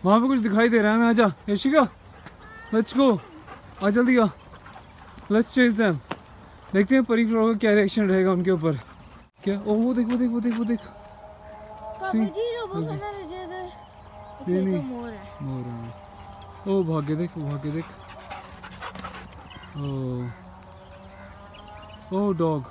वहाँ पे कुछ दिखाई दे रहा है। मैं आजा यशिका, लेट्स गो, आ जल्दी आ, लेट्स चेज देम। देखते हैं परी फ्रॉग का क्या रिएक्शन रहेगा उनके ऊपर। क्या? ओ वो देख वो देख वो देख वो देख। मोर है। ओ भाग्य देख, वो भाग्य देख। Oh dog.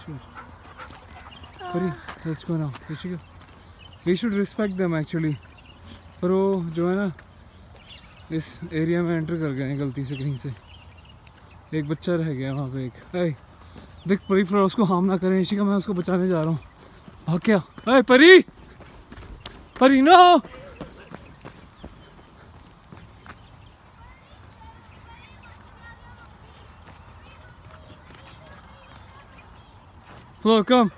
Pari let's go now Yashika, we should respect them actually. पर वो जो है ना इस एरिया में एंटर कर गए हैं गलती से कहीं से। एक बच्चा रह गया वहाँ पे एक। ऐ देख परी फ्रॉग उसको हार्म ना करें यशिका, मैं उसको बचाने जा रहा हूँ। भाग क्या? ऐ परी, परी नो। फ्लो कम।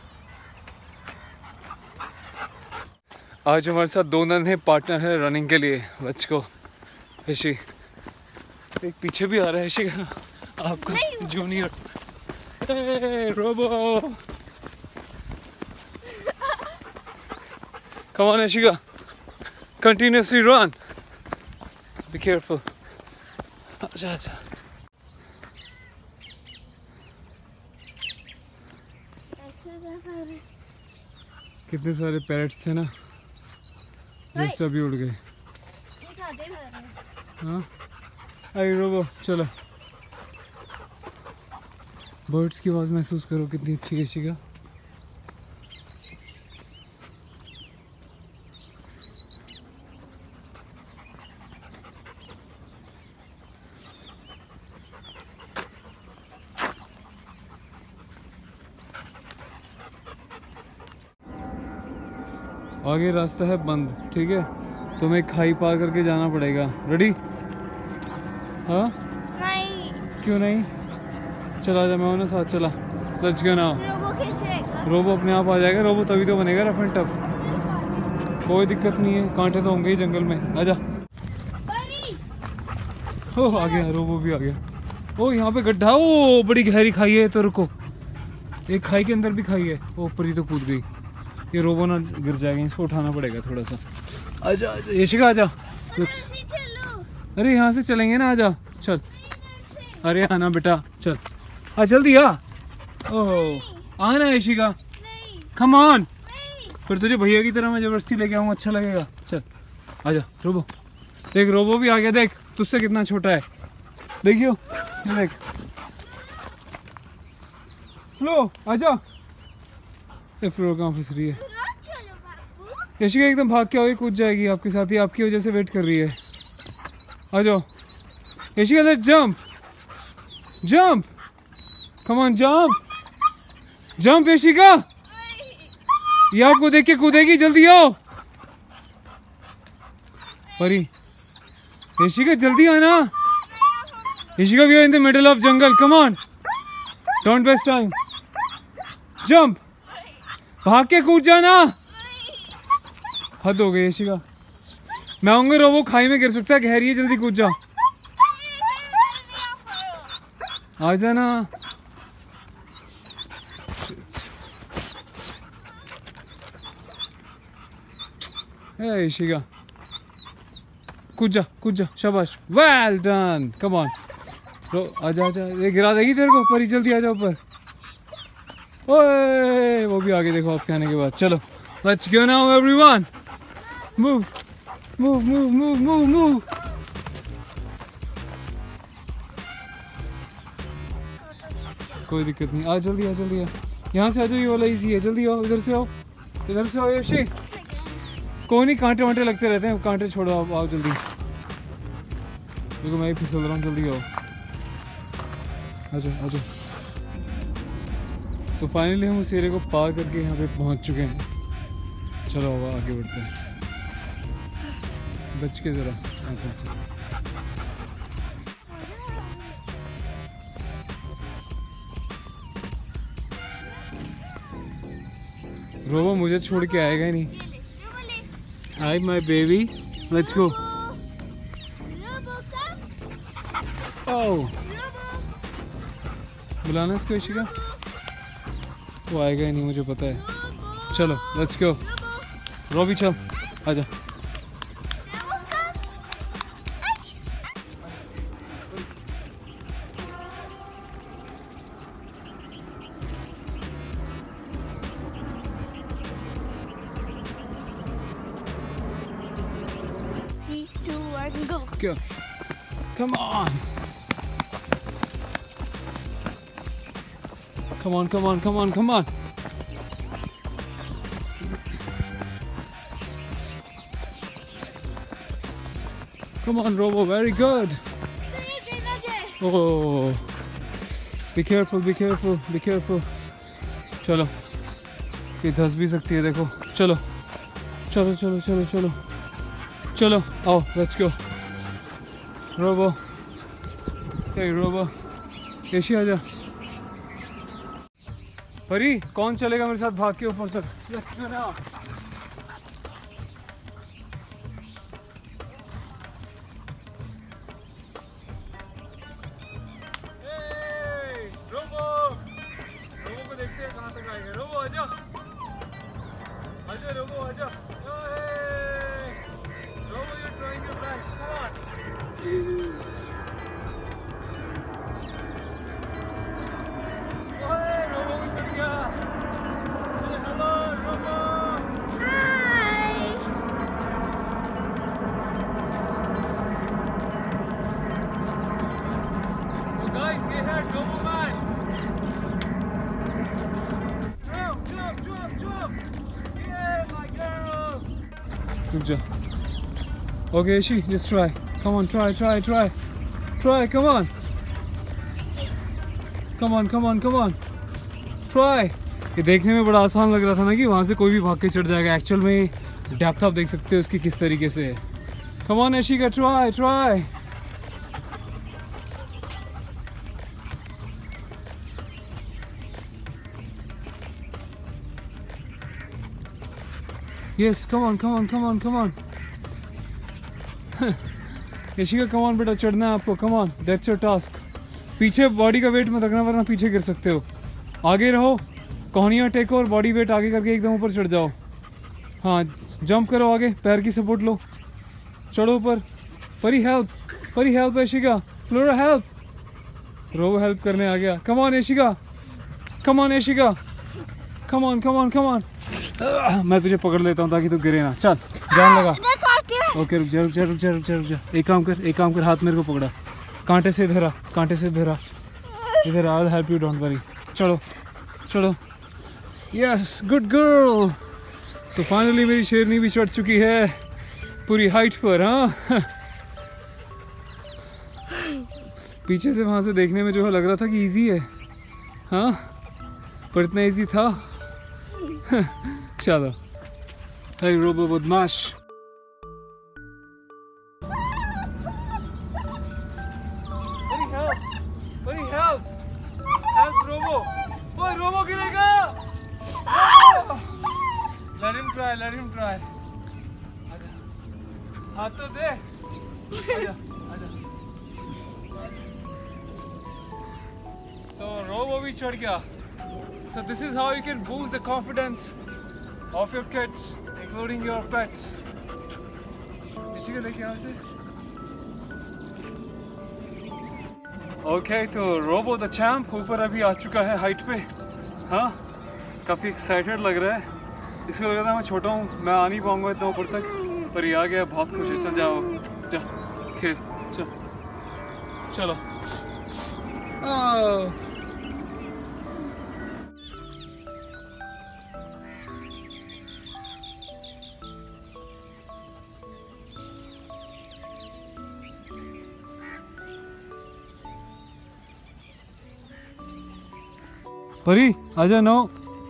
आज हमारे साथ दो नन्हे पार्टनर है रनिंग के लिए। Let's go Yashi. एक पीछे भी आ रहा है यशी आपका junior. Robo, come on Ashika, continuously run, be careful। आजा आजा। कितने सारे पैरट्स थे ना, जस्ट अभी उड़ गए। हाँ आई रोबो, चलो। बर्ड्स की आवाज़ महसूस करो कितनी अच्छी है यशिका। आगे रास्ता है बंद, ठीक है, तुम्हें खाई पार करके जाना पड़ेगा। रेडी? हाँ नहीं। क्यों नहीं? चला जा, मैं ना साथ चला। Let's go now. रोबो कैसे? रोबो अपने आप आ जाएगा। रोबो तभी तो बनेगा रफ एंड टफ। कोई दिक्कत नहीं है, कांटे तो होंगे ही जंगल में। आजा। ओ आ गया, रोबो भी आ गया। ओ यहाँ पे गड्ढा, ओ बड़ी गहरी खाई है। तो रुको, एक खाई के अंदर भी खाई है। ओ परी तो कूद गई। ये रोबो ना गिर जाएगा, इसको उठाना पड़ेगा थोड़ा सा। आजा आजा यशिका आजा। अरे यहाँ से चलेंगे ना, आजा चल। अरे आना बेटा चल, आ जल्दी आ। ओह आना यशिका, कम ऑन। फिर तुझे भैया की तरह मैं जबरदस्ती लेके आऊँगा, अच्छा लगेगा। चल आजा रोबो। देख रोबो भी आ गया, देख तुझसे कितना छोटा है। देखियो देख। फ्लो आजा। फ्लो कहाँ फंस रही है? यशिका एकदम भाग के आओ, कूद जाएगी आपके साथ ही, आपकी वजह से वेट कर रही है। आ जाओ Yashika, let's jump jump, come on jump jump Yashika. ये आपको देख के कूदेगी, जल्दी आओ। परी यशिका जल्दी आना। Yashika we are in the middle of jungle, come on don't waste time. Jump, भाग के कूद जाना। हद हो गई यशिका, मैं आऊंगा रोबो खाई में गिर सकता है, गहरी है, जल्दी कूद जा। आ जाना। यशिका कूद जा, शाबाश, वेल डन, कम ऑन। आजा आजा, ये गिरा देगी तेरे को। परी जल्दी आ जाओ ऊपर। ओए वो भी आगे देखो आपके आने के बाद। चलो let's go now everyone, move move move move move move. कोई दिक्कत नहीं, आ जल्दी आ जल्दी आ। यहाँ से आ जाओ, ये वाला इजी है। जल्दी आओ, इधर से आओ, इधर से आओ यशी। कोई नहीं, कांटे वांटे लगते रहते हैं, कांटे छोड़ो, आओ जल्दी। देखो मैं ही फिसल रहा हूँ, जल्दी आओ। आ जाओ आ जाओ। तो फाइनली हम उस एरिया को पार करके यहाँ पे पहुँच चुके हैं। चलो अब आगे बढ़ते हैं, बच के ज़रा आगे से। रोबो मुझे छोड़ के आएगा ही नहीं। Hi my baby, let's go. Oh बुलाना इसको यशिका, वो आएगा ही नहीं, मुझे पता है। चलो लेट्स गो। रोबी चल, आजा। go. Come on. Come on, come on, come on, come on. Come on, Robo, very good. Oh, be careful, be careful, be careful. चलो, ये धंस भी सकती है देखो. चलो, चलो, चलो, चलो, चलो, चलो. आओ, let's go. Robo, hey Robo, ऐसी आजा. परी, कौन चलेगा मेरे साथ भाग के ऊपर तक? Let's go now. रोबो आजा, आजा रोबो आजा. Robo, you're trying your best. Come on. Hey, Robo भी चढ़ गया. Say hello, Robo. Hi. Oh guys, ये है Doberman. Good job. Okay, Ishi, just try. Come on, try, try, try. Try, come on. Come on, come on, come on. Try. ये देखने में बड़ा आसान लग रहा था ना कि वहाँ से कोई भी भाग के चढ़ जाएगा. एक्चुअल में डेप्थ आप देख सकते हो उसकी किस तरीके से है. Come on, Ishika, try, try. Yes, come on, come on, come on, come on. Yashika, come on बेटा, चढ़ना है आपको. Come on, that's your task. पीछे बॉडी का वेट मत रखना वरना पीछे गिर सकते हो. आगे रहो, कोहनियाँ टेको और बॉडी वेट आगे करके एकदम ऊपर चढ़ जाओ. हाँ, जंप करो आगे, पैर की सपोर्ट लो, चढ़ो ऊपर. Pari help, Pari help. Yashika, Flora help. Robo help करने आ गया. Come on Yashika, come on Yashika, come on, come on, come on. मैं तुझे पकड़ लेता हूँ ताकि तू गिरे ना. चल, जान लगा. ओके, रुक जा, रुक जा, रुक जा, रुक जा, रुक जा. एक काम कर, एक काम कर, हाथ मेरे को पकड़ा, कांटे से धरा, कांटे से धरा. इधर I will help you, don't worry. चलो, चलो. Yes, good girl. तो फाइनली मेरी शेरनी भी चढ़ चुकी है पूरी हाइट पर. हाँ, पीछे से वहाँ से देखने में जो है लग रहा था कि इजी है. हाँ, पर इतना इजी था. चलो. Hey Robo बदमाश. Buddy help, buddy help, help Robo. Boy, Robo गिरेगा. Let him try, let him try. आजा, हाथ तो दे. आजा, आजा. तो Robo भी चढ़ गया. So this is how you can boost the confidence of your kids, including your pets. लेके आओ इसे. Okay, तो रोबो द चैम्प ऊपर अभी आ चुका है हाइट पे. हाँ, काफ़ी एक्साइटेड लग रहा है. इसको लग रहा था मैं छोटा हूँ, मैं आ नहीं पाऊँगा इतना ऊपर तक, पर ये आ गया. बहुत खुश है. चल जाओ, जा खेल, चल, चलो. परी आजा. नो,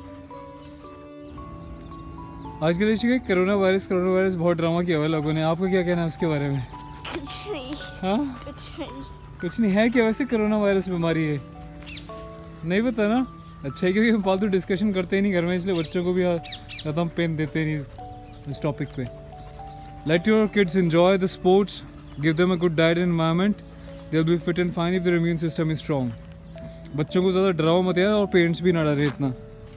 आजकल ऐसी कोरोना वायरस बहुत ड्रामा किया हुआ लोगों ने. आपको क्या कहना है उसके बारे में? कुछ नहीं. हाँ, कुछ नहीं. कुछ नहीं है क्या? वैसे कोरोना वायरस बीमारी है नहीं पता ना. अच्छा है, क्योंकि हम फालतू डिस्कशन करते ही नहीं घर में, इसलिए बच्चों को भी ज़्यादा हम पेन देते नहीं इस टॉपिक पे. Let your kids enjoy the sports, give them a good diet and environment, they will be fit and fine if their immune system is strong. बच्चों को ज़्यादा डराओ मत यार, और पेरेंट्स भी ना डरे इतना.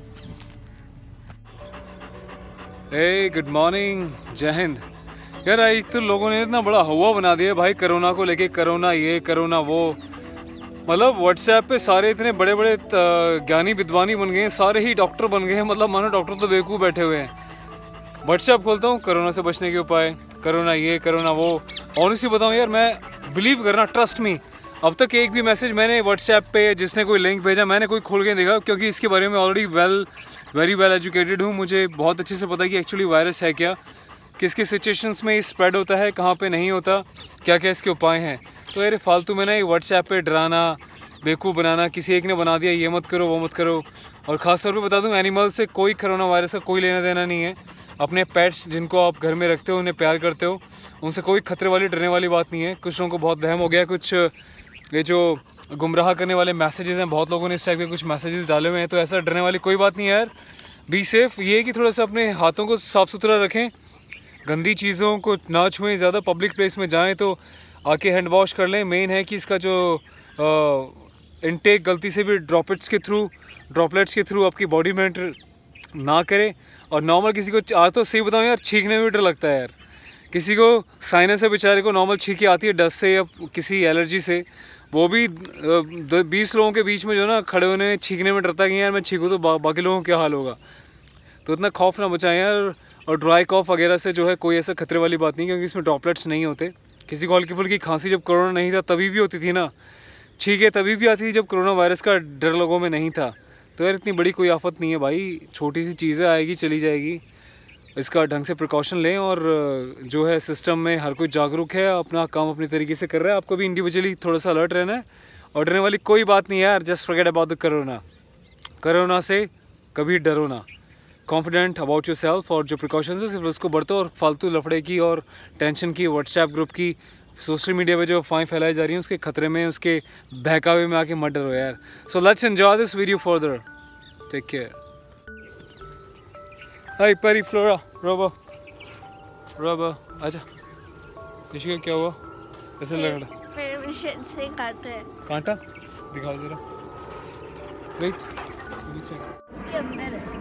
हे गुड मॉर्निंग, जय हिंद. यार एक तो लोगों ने इतना बड़ा हवा बना दिया भाई कोरोना को लेके. कोरोना ये, कोरोना वो. मतलब व्हाट्सएप पे सारे इतने बड़े बड़े ज्ञानी विद्वानी बन गए हैं, सारे ही डॉक्टर बन गए हैं. मतलब मानो डॉक्टर तो बेवकूफ़ बैठे हुए हैं. व्हाट्सएप खोलता हूँ, कोरोना से बचने के उपाय, कोरोना ये कोरोना वो। ऑनेस्टली बताऊँ यार, मैं बिलीव करना, ट्रस्ट मी, अब तक एक भी मैसेज मैंने व्हाट्सएप पे जिसने कोई लिंक भेजा मैंने कोई खोल के देखा, क्योंकि इसके बारे में ऑलरेडी वेरी वेल एजुकेटेड हूँ। मुझे बहुत अच्छे से पता है कि एक्चुअली वायरस है क्या, किस किस सिचुएशंस में स्प्रेड होता है, कहाँ पे नहीं होता, क्या क्या इसके उपाय हैं। तो यार फालतू में ना ये व्हाट्सएप पे डराना, बेवकूफ़ बनाना, किसी एक ने बना दिया ये मत करो वो मत करो। और ख़ास तौर पे बता दूँ, एनिमल से कोई कोरोना वायरस का कोई लेना देना नहीं है। अपने पेट्स जिनको आप घर में रखते हो, उन्हें प्यार करते हो, उनसे कोई खतरे वाली डरने वाली बात नहीं है। कुछ लोगों को बहुत वहम हो गया, कुछ ये जो गुमराह करने वाले मैसेजेस हैं, बहुत लोगों ने इस टाइप के कुछ मैसेजेस डाले हुए हैं, तो ऐसा डरने वाली कोई बात नहीं है यार। Be safe. ये कि थोड़ा सा अपने हाथों को साफ़ सुथरा रखें, गंदी चीज़ों को ना छुएं, ज़्यादा पब्लिक प्लेस में जाएं तो आके हैंड वॉश कर लें। मेन है कि इसका जो इनटेक गलती से भी ड्रॉपलेट्स के थ्रू आपकी बॉडी में एंटर ना करें। और नॉर्मल किसी को आज तो सही बताऊँ यार, छींकने में भी डर लगता है यार। किसी को साइनस है बेचारे को, नॉर्मल छींकी आती है डस्ट से या किसी एलर्जी से, वो भी 20 लोगों के बीच में जो ना खड़े होने छींकने में डरता है कि यार मैं छींकूँ तो बाकी लोगों को क्या हाल होगा। तो इतना खौफ ना बचाएं यार। और ड्राई कॉफ वगैरह से जो है कोई ऐसा खतरे वाली बात नहीं, क्योंकि इसमें ड्रॉपलेट्स नहीं होते। किसी को हल्की फुल्की खांसी जब कोरोना नहीं था तभी भी होती थी ना, छींके तभी भी आती थी जब कोरोना वायरस का डर लोगों में नहीं था। तो यार इतनी बड़ी कोई आफत नहीं है भाई, छोटी सी चीज़ें, आएगी चली जाएगी। इसका ढंग से प्रिकॉशन लें। और जो है सिस्टम में हर कोई जागरूक है, अपना काम अपनी तरीके से कर रहा है। आपको भी इंडिविजुअली थोड़ा सा अलर्ट रहना है। और डरने वाली कोई बात नहीं है यार, just forget about the corona से कभी डरो ना। कॉन्फिडेंट अबाउट योर सेल्फ, और जो प्रिकॉशंस है सिर्फ उसको बरतो। और फालतू लफड़े की और टेंशन की, व्हाट्सएप ग्रुप की, सोशल मीडिया पे जो अफवाहें फैलाई जा रही हैं उसके खतरे में, उसके बहकावे में आके मत डरो यार। So let's enjoy this video further. Take care. Hi Pari, Flora, robo आजा। ऋषिका क्या हुआ, कैसे लग रहा? परमिशन से काटा है। कांटा दिखाओ जरा। वेट, उसके अंदर है।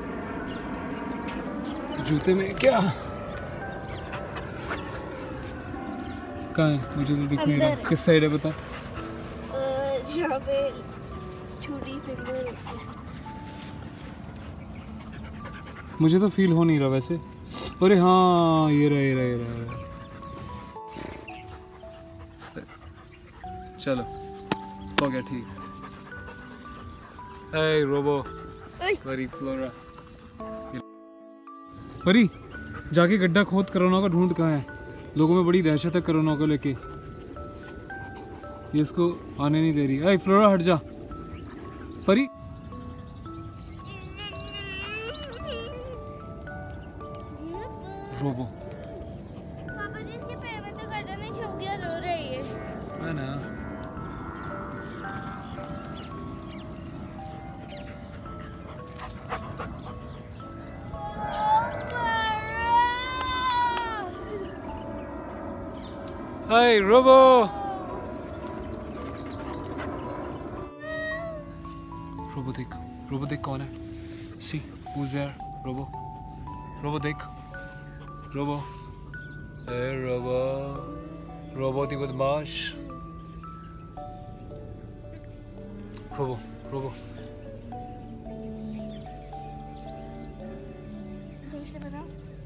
जूते में क्या? कहाँ है? मुझे तो दिख नहीं रहा। किस साइड है बता? जहाँ पे छोटी फिंगर होती है। मुझे तो फील हो नहीं रहा वैसे। अरे हाँ, ये रहा। चलो हो गया ठीक। Hey robo, Pari, Flora. Pari, जाके गड्ढा खोद कोरोना का ढूंढ। कहाँ है? लोगों में बड़ी दहशत है कोरोना को लेके, ये इसको आने नहीं दे रही। हे फ्लोरा हट जा। परी, रोबो। पापा जी इसके पैर में तो गड्ढा नहीं छुप गया, रो रही है। है ना? हाय रोबो। रोबो देख कौन है? See who's there? रोबो देख। रोबो, ए रोबो दी बदमाश। रोबो दूर से बनाओ।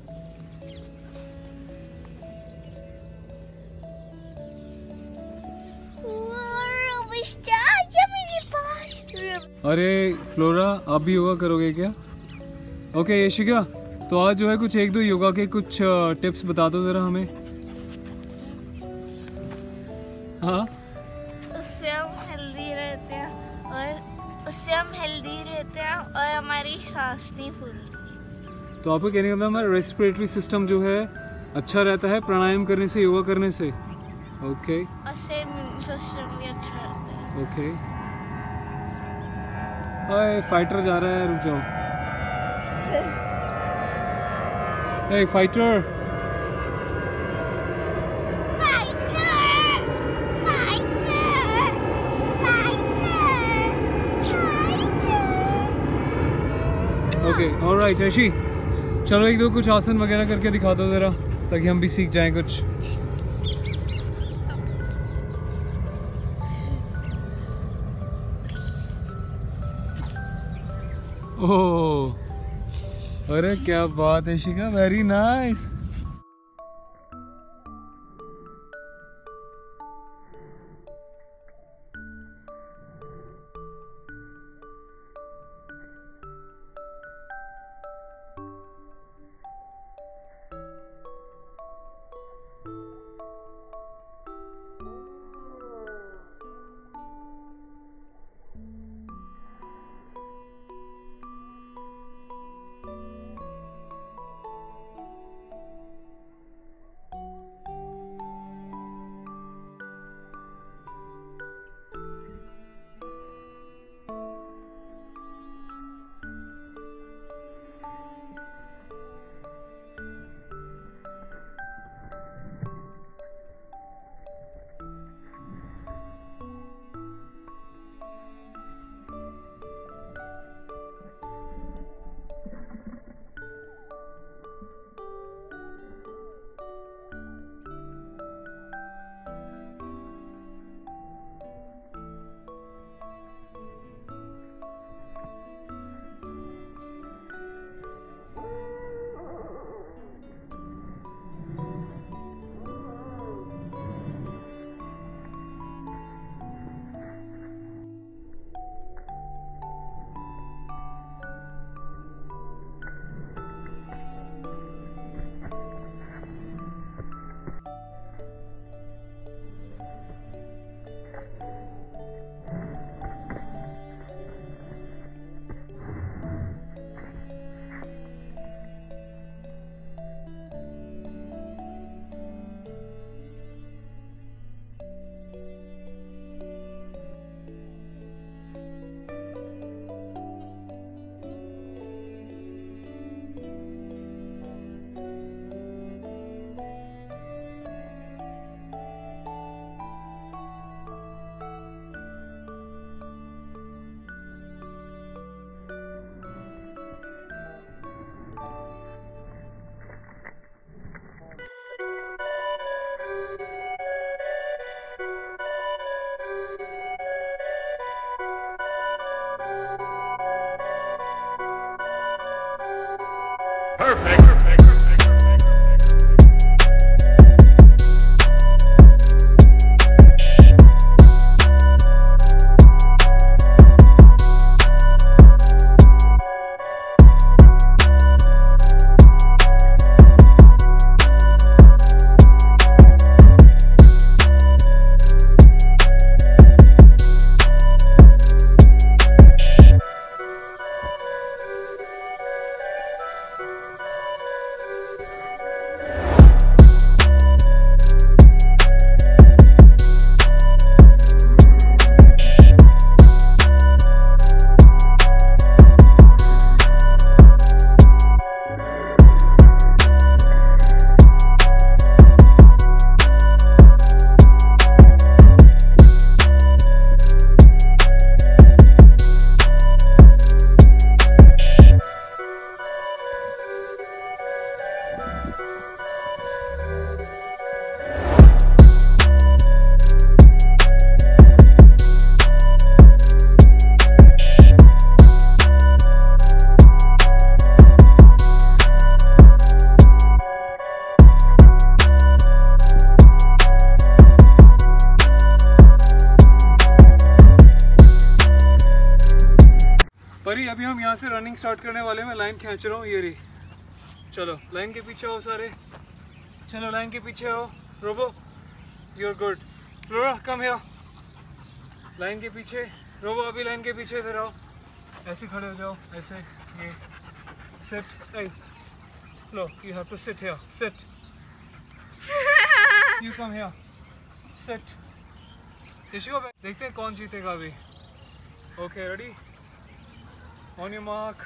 अरे फ्लोरा, आप भी योगा करोगे क्या? ओके यशिका, तो आज जो है कुछ एक दो योगा के कुछ टिप्स बता दो ज़रा हमें। हाँ, उससे हम हेल्दी रहते हैं और हमारी सांस नहीं फूलती। तो आपको कहने का मतलब हमारा रेस्पिरेटरी सिस्टम जो है अच्छा रहता है प्राणायाम करने से, योगा करने से। ओके, उससे इम्यून सिस्टम भी अच्छा रहता है। ओके। ओए फाइटर जा रहा है, रुक जाओ। Hey fighter, okay alright Rishi, चलो एक दो कुछ आसन वगैरह करके दिखा दो ज़रा, ताकि हम भी सीख जाएं कुछ। ओह अरे क्या बात है शिका, वेरी नाइस। परी अभी हम यहाँ से रनिंग स्टार्ट करने वाले हैं। मैं लाइन खींच रहा हूँ, ये रही। चलो लाइन के पीछे हो सारे, चलो लाइन के पीछे हो। Robo you are good. Flora come here, line के पीछे। रोबो अभी लाइन के पीछे इधर आओ, ऐसे खड़े हो जाओ, ऐसे। ये सिट, ए लो you have to sit here, sit. You come here, sit. इसको देखते हैं कौन जीतेगा अभी। Okay ready, on your mark.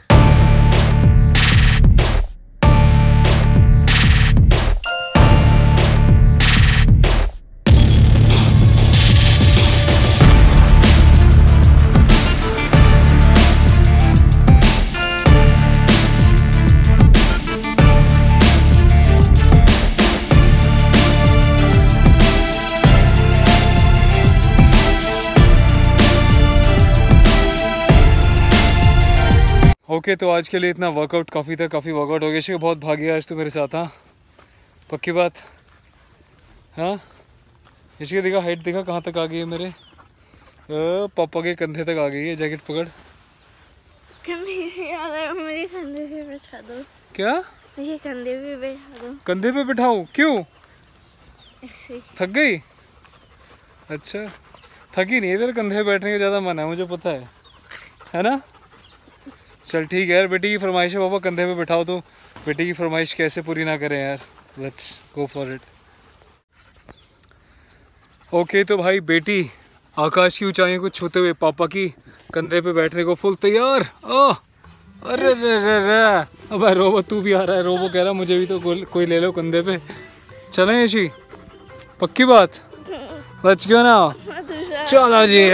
Okay तो आज के लिए इतना वर्कआउट काफ़ी था, काफ़ी वर्कआउट हो गया। इसके बहुत भागी आज तो मेरे साथ। हाँ पक्की बात। हाँ इसके दिखा, हाइट दिखा कहाँ तक आ गई है मेरे। पापा के कंधे तक आ गई है। जैकेट पकड़। मेरे कंधे पे बैठा दो। क्या? मुझे कंधे पे बैठा दो। कंधे पे बैठाऊँ? क्यों? ऐसे। थक गई? अच्छा थकी नहीं, इधर कंधे पे बैठने का ज़्यादा मन है, मुझे पता है ना। चल ठीक है यार, बेटी की फरमाइश है, पापा कंधे पे बैठाओ। तो बेटी की फरमाइश कैसे पूरी ना करें यार। Let's go for it. Okay तो भाई बेटी आकाश की ऊंचाइयों को छूते हुए पापा की कंधे पे बैठने को फुल तैयार। अरे रे रे रे, अब रोबो तू भी आ रहा है। रोबो कह रहा मुझे भी तो कोई ले लो कंधे पे। चलें यशी, पक्की बात? लेट्स गो ना। चलो जी।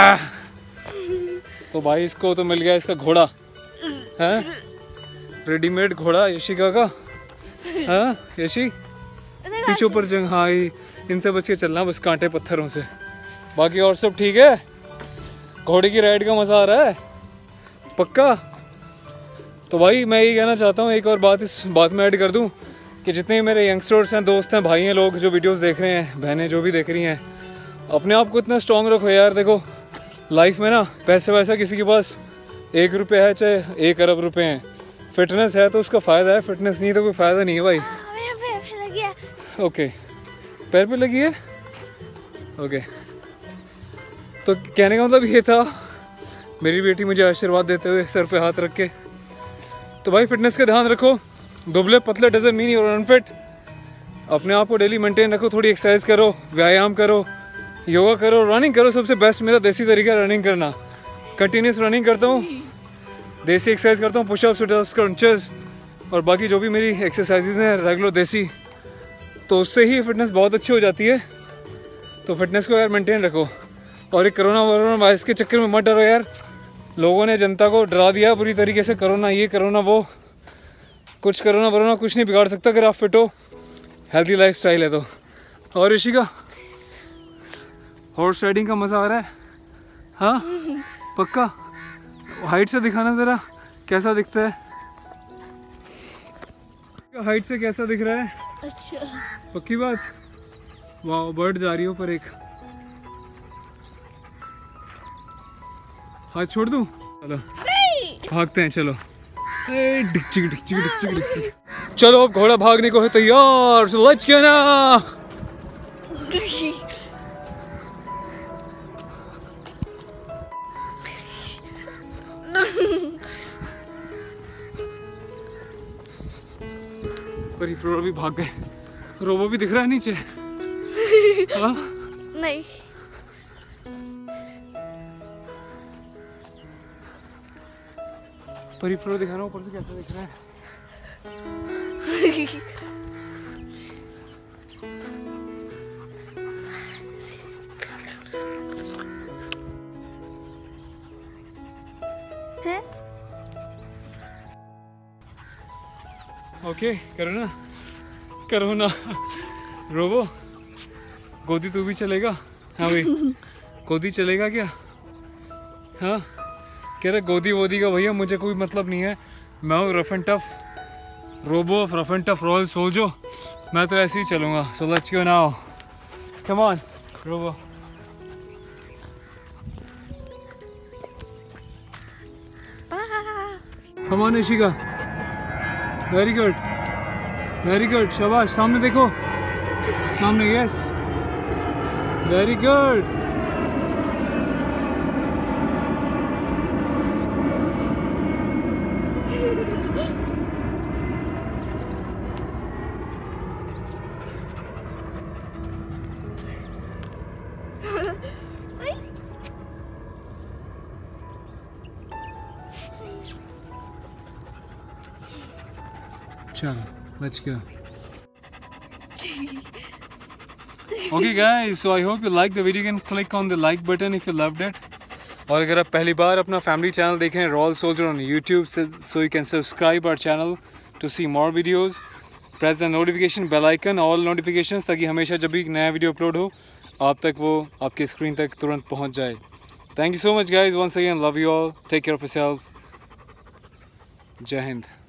तो भाई इसको तो मिल गया इसका घोड़ा है, रेडीमेड घोड़ा यशिका का। हाँ यशी पीछे ऊपर जंग। हाँ इनसे बच के चलना बस, कांटे पत्थरों से। बाकी और सब ठीक है? घोड़े की राइड का मजा आ रहा है? पक्का? तो भाई मैं यही कहना चाहता हूँ, एक और बात इस बात में ऐड कर दूँ कि जितने मेरे यंगस्टर्स हैं, दोस्त हैं, भाई हैं, लोग जो वीडियोस देख रहे हैं, बहनें जो भी देख रही हैं, अपने आप को इतना स्ट्रांग रखो यार। देखो लाइफ में ना पैसे वैसा किसी के पास 1 रुपये है चाहे 1 अरब रुपए हैं, फिटनेस है तो उसका फ़ायदा है, फिटनेस नहीं तो कोई फ़ायदा नहीं है भाई। पैर पे लगी है। ओके पैर पे लगी है। ओके तो कहने का मतलब ये था, मेरी बेटी मुझे आशीर्वाद देते हुए सर पे हाथ रख के। तो भाई फिटनेस का ध्यान रखो, दुबले पतले doesn't mean you are unfit. अपने आप को डेली मेंटेन रखो, थोड़ी एक्सरसाइज करो, व्यायाम करो, योगा करो, रनिंग करो। सबसे बेस्ट मेरा देसी तरीका है रनिंग करना। कंटिन्यूस रनिंग करता हूँ, देसी एक्सरसाइज करता हूँ, पुशअप्स, सिटअप्स, क्रंचेस और बाकी जो भी मेरी एक्सरसाइजेज हैं रेगुलर देसी, तो उससे ही फिटनेस बहुत अच्छी हो जाती है। तो फिटनेस को यार मेंटेन रखो। और ये कोरोना वायरस के चक्कर में मत डरो यार। लोगों ने जनता को डरा दिया बुरी तरीके से, कोरोना ये कोरोना वो। कुछ कोरोना वरोना कुछ नहीं बिगाड़ सकता अगर आप फिट हो, हेल्दी लाइफ स्टाइल है तो। और ऋषिका हॉर्स राइडिंग का मज़ा आ रहा है? हाँ पक्का? हाइट से दिखाना ज़रा कैसा दिखता है। हाइट से कैसा दिख रहा है? अच्छा। पक्की बात? वाह, बर्ड जा रही हो पर एक। हाथ छोड़ दूं? चलो भागते हैं, चलो। डिक्चिक डिक्चिक डिक्चिक डिक्चिक। चलो अब घोड़ा भागने को है तैयार, सो लेट्स गो नाउ। पर फ्लोर भी भाग गए। रोबो भी दिख रहा है नीचे। हाँ? नहीं। परी फ्लोर दिखा रहा हूँ, ऊपर से कैसा दिख रहा है। ओके, करो ना, करो ना। रोबो, गोदी तू भी चलेगा? हाँ भाई, गोदी चलेगा क्या? हाँ, कह रहे गोदी वोदी का भैया मुझे कोई मतलब नहीं है, मैं हूँ rough and tough robo, rough and tough royal soldier, मैं तो ऐसे ही चलूँगा। So let's go now, come on robo. Come on Ishika, very good, very good, शाबाश। सामने देखो, सामने, यस, वेरी गुड। चलो, let's go. Okay guys, so I hope you like the video. You can click on the like button if you loved it. और अगर आप पहली बार अपना फैमिली चैनल देख रहे हैं royal soldier on YouTube, so you can subscribe our channel to see more videos. Press the notification bell icon, all notifications, ताकि हमेशा जब भी नया वीडियो अपलोड हो आप तक वो आपके स्क्रीन तक तुरंत पहुंच जाए। Thank you so much guys, once again love you all, take care of yourself, जय हिंद।